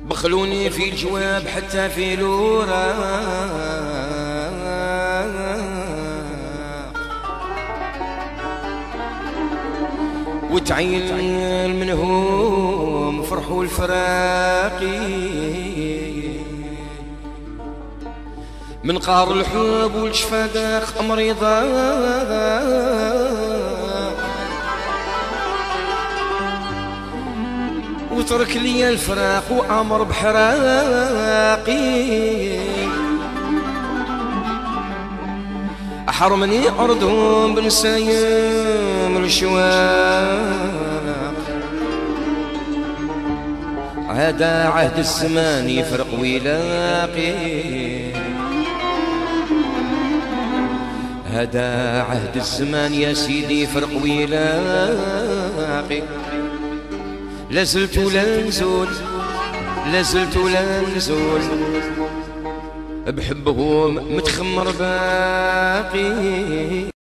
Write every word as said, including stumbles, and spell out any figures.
بخلوني في الجواب حتى في الوراق، وتعيل منهم فرحوا الفراقي من قار الحب والشفاق مريضة، وترك لي الفراق وأمر بحراقي، أحرمني أرضهم بنسايم الشواق، هذا عهد الزمان يفرق ويلاقي، هذا عهد الزمان يا سيدي يفرق ويلاقي. لازلت ولا نزول، لازلت ولا نزول، بحبهم متخمر باقي.